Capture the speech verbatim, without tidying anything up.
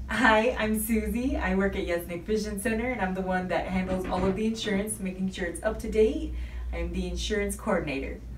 Hi, I'm Suzy. I work at YESnick Vision Center and I'm the one that handles all of the insurance, making sure it's up to date. I'm the insurance coordinator.